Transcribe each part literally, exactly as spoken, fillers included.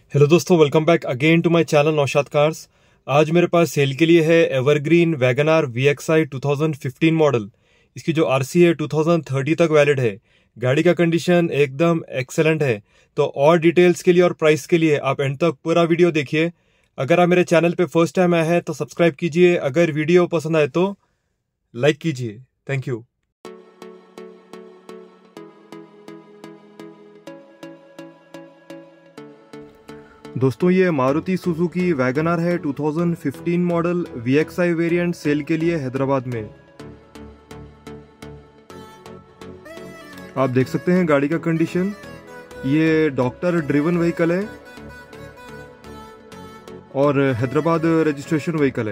Hello दोस्तों, welcome back again to my channel Naushad cars. आज मेरे पास सेल के लिए है evergreen WagonR V X I two thousand fifteen model. इसकी जो आरसी है टू थाउजेंड थर्टी तक वैलिड है। गाड़ी का कंडीशन एकदम एक्सेलेंट है। तो और डिटेल्स के लिए और प्राइस के लिए आप एंड तक पूरा वीडियो देखिए। अगर आप मेरे चैनल पे फर्स्ट टाइम आए हैं तो सब्सक्राइब कीजिए। अगर वीडियो पसंद आए तो लाइक कीजिए। Thank you. दोस्तों, ये मारुति सुजुकी वैगनआर है two thousand fifteen model V X I variant sale के लिए हैदराबाद में। आप देख सकते हैं गाड़ी का कंडीशन। ये डॉक्टर ड्रिवन व्हीकल है और हैदराबाद रजिस्ट्रेशन व्हीकल है।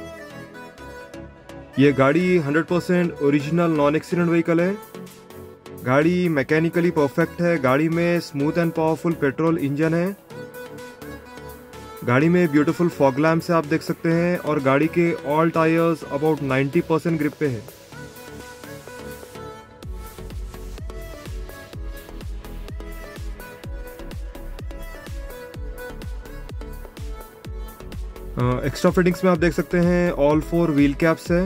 ये गाड़ी hundred percent original non accident vehicle है। गाड़ी मैकेनिकली परफेक्ट है। गाड़ी में smooth and powerful petrol engine है। गाड़ी में ब्यूटीफुल फॉग लैम्प्स है, आप देख सकते हैं। और गाड़ी के all tyres about ninety percent grip पे है। एक्स्ट्रा फिटिंग्स में आप देख सकते हैं ऑल फोर व्हील कैप्स है।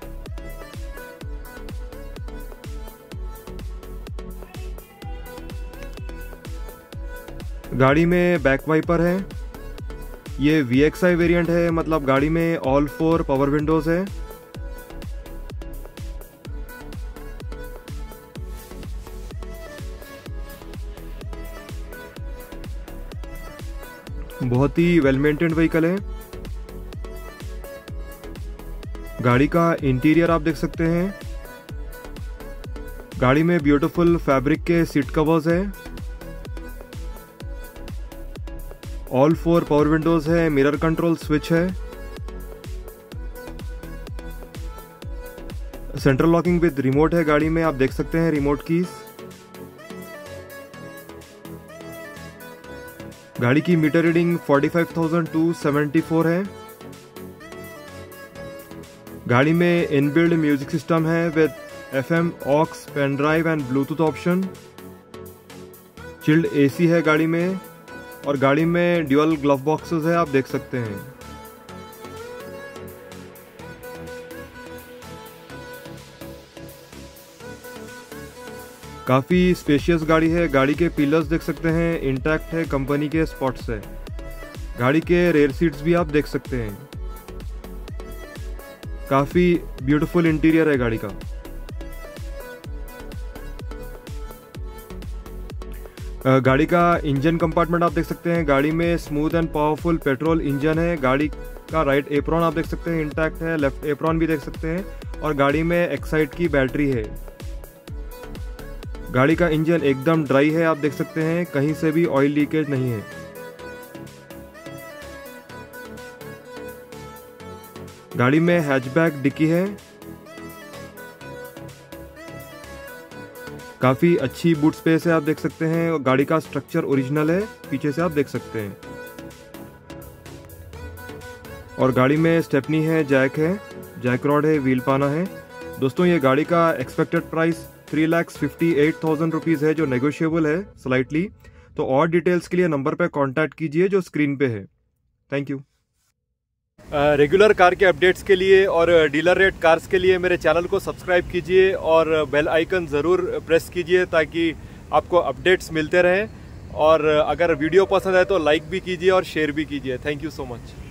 गाड़ी में बैक वाइपर है। ये वी एक्स आई वेरिएंट है, मतलब गाड़ी में ऑल फोर पावर विंडोज है। बहुत ही वेल मेंटेन्ड व्हीकल है। गाड़ी का इंटीरियर आप देख सकते हैं। गाड़ी में ब्यूटीफुल फैब्रिक के सीट कवर्स है। ऑल फोर पावर विंडोज है। मिरर कंट्रोल स्विच है। सेंट्रल लॉकिंग विद रिमोट है। गाड़ी में आप देख सकते हैं रिमोट कीज। गाड़ी की meter reading forty five thousand two seventy four है। गाड़ी में इनबिल्ड म्यूजिक सिस्टम है with FM, aux, pen drive and Bluetooth option. Chilled AC है गाड़ी में। और गाड़ी में ड्यूअल ग्लव बॉक्सेस है, आप देख सकते हैं। काफी स्पेशियस गाड़ी है। गाड़ी के पिलर्स देख सकते हैं, इंटैक्ट है, कंपनी के स्पॉट्स है। गाड़ी के रेयर सीट्स भी आप देख सकते हैं। काफी ब्यूटीफुल इंटीरियर है गाड़ी का। गाड़ी का इंजन कंपार्टमेंट आप देख सकते हैं। गाड़ी में smooth and powerful petrol engine है। गाड़ी का राइट एप्रॉन आप देख सकते हैं, इंटैक्ट है। लेफ्ट एप्रॉन भी देख सकते हैं। और गाड़ी में एक्साइट की बैटरी है। गाड़ी का इंजन एकदम ड्राई है, आप देख सकते हैं। कहीं से भी ऑयल लीकेज नहीं है। गाड़ी में हैचबैक डिक्की है। काफी अच्छी बूट स्पेस है, आप देख सकते हैं। और गाड़ी का स्ट्रक्चर ओरिजिनल है, पीछे से आप देख सकते हैं। और गाड़ी में स्टेपनी है, जैक है, जैक रॉड है, व्हील पाना है। दोस्तों, ये गाड़ी का expected price three lakhs fifty eight thousand rupees है, जो नेगोशिएबल है स्लाइटली। तो और डिटेल्स के लिए नंबर पे कांटेक्ट कीजिए जो स्क्रीन पे है। Thank you. रेगुलर कार के अपडेट्स के लिए और डीलर रेट कार्स के लिए मेरे चैनल को सब्सक्राइब कीजिए और बेल आइकन ज़रूर प्रेस कीजिए ताकि आपको अपडेट्स मिलते रहें। और अगर वीडियो पसंद आए तो लाइक भी कीजिए और शेयर भी कीजिए। Thank you so much.